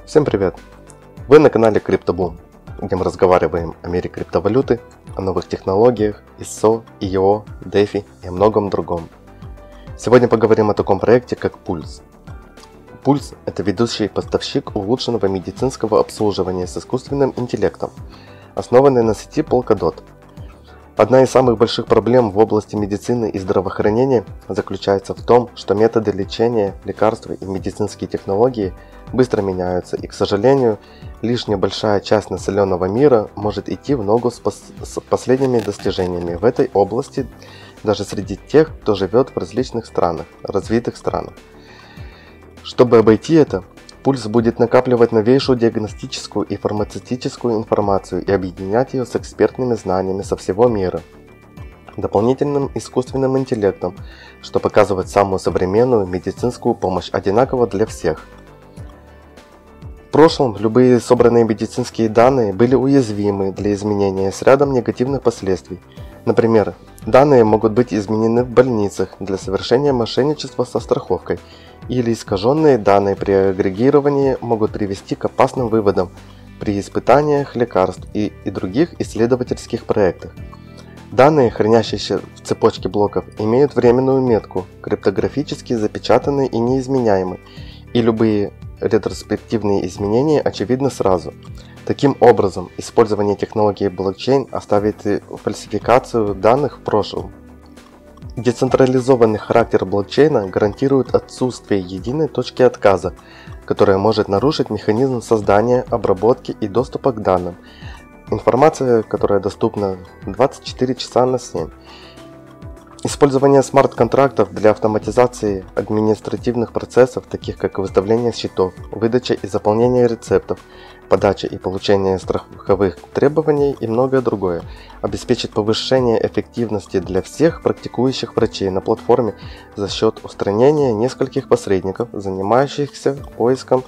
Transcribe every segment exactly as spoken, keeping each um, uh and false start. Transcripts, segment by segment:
Всем привет! Вы на канале CryptoBoom, где мы разговариваем о мире криптовалюты, о новых технологиях, ай эс о, ай о, дефи и о многом другом. Сегодня поговорим о таком проекте, как Pulse. Pulse – это ведущий поставщик улучшенного медицинского обслуживания с искусственным интеллектом, основанный на сети Polkadot. Одна из самых больших проблем в области медицины и здравоохранения заключается в том, что методы лечения, лекарства и медицинские технологии быстро меняются, и, к сожалению, лишь небольшая часть населенного мира может идти в ногу с, пос с последними достижениями в этой области, даже среди тех, кто живет в различных странах, развитых странах. Чтобы обойти это, Pulse будет накапливать новейшую диагностическую и фармацевтическую информацию и объединять ее с экспертными знаниями со всего мира, дополнительным искусственным интеллектом, что показывает самую современную медицинскую помощь одинаково для всех. В прошлом любые собранные медицинские данные были уязвимы для изменения с рядом негативных последствий. Например, данные могут быть изменены в больницах для совершения мошенничества со страховкой, или искаженные данные при агрегировании могут привести к опасным выводам при испытаниях лекарств и, и других исследовательских проектах. Данные, хранящиеся в цепочке блоков, имеют временную метку, криптографически запечатаны и неизменяемы, и любые ретроспективные изменения очевидны сразу. Таким образом, использование технологии блокчейн оставит фальсификацию данных в прошлом. Децентрализованный характер блокчейна гарантирует отсутствие единой точки отказа, которая может нарушить механизм создания, обработки и доступа к данным. Информация, которая доступна двадцать четыре часа на семь. Использование смарт-контрактов для автоматизации административных процессов, таких как выставление счетов, выдача и заполнение рецептов, подача и получение страховых требований и многое другое, обеспечит повышение эффективности для всех практикующих врачей на платформе за счет устранения нескольких посредников, занимающихся поиском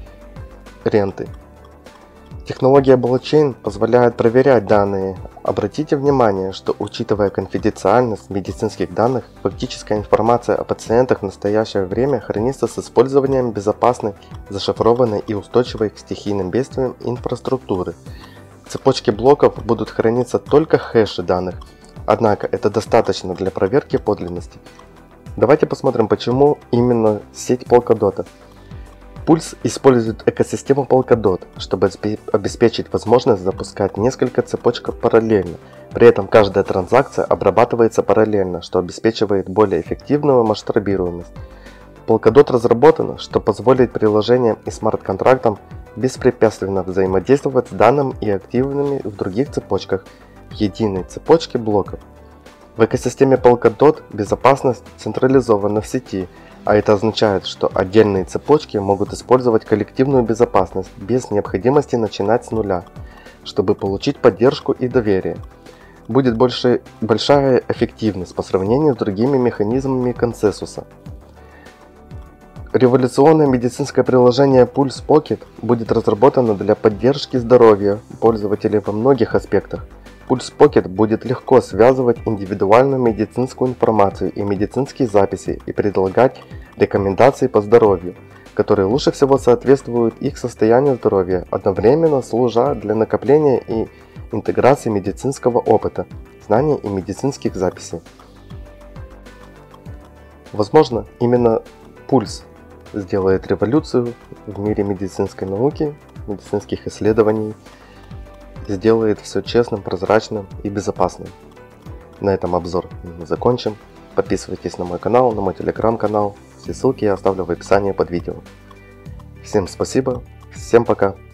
ренты. Технология блокчейн позволяет проверять данные. Обратите внимание, что, учитывая конфиденциальность медицинских данных, фактическая информация о пациентах в настоящее время хранится с использованием безопасной, зашифрованной и устойчивой к стихийным бедствиям инфраструктуры. В цепочке блоков будут храниться только хэши данных, однако это достаточно для проверки подлинности. Давайте посмотрим, почему именно сеть Polkadot. Pulse использует экосистему Polkadot, чтобы обеспечить возможность запускать несколько цепочек параллельно. При этом каждая транзакция обрабатывается параллельно, что обеспечивает более эффективную масштабируемость. Polkadot разработано, что позволит приложениям и смарт-контрактам беспрепятственно взаимодействовать с данными и активными в других цепочках в единой цепочке блоков. В экосистеме Polkadot безопасность централизована в сети, а это означает, что отдельные цепочки могут использовать коллективную безопасность без необходимости начинать с нуля, чтобы получить поддержку и доверие. Будет больше, большая эффективность по сравнению с другими механизмами консенсуса. Революционное медицинское приложение Pulse Pocket будет разработано для поддержки здоровья пользователей во многих аспектах. Pulse Pocket будет легко связывать индивидуальную медицинскую информацию и медицинские записи и предлагать рекомендации по здоровью, которые лучше всего соответствуют их состоянию здоровья, одновременно служа для накопления и интеграции медицинского опыта, знаний и медицинских записей. Возможно, именно Pulse сделает революцию в мире медицинской науки, медицинских исследований, сделает все честным, прозрачным и безопасным. На этом обзор мы закончим. Подписывайтесь на мой канал, на мой телеграм-канал. Все ссылки я оставлю в описании под видео. Всем спасибо, всем пока.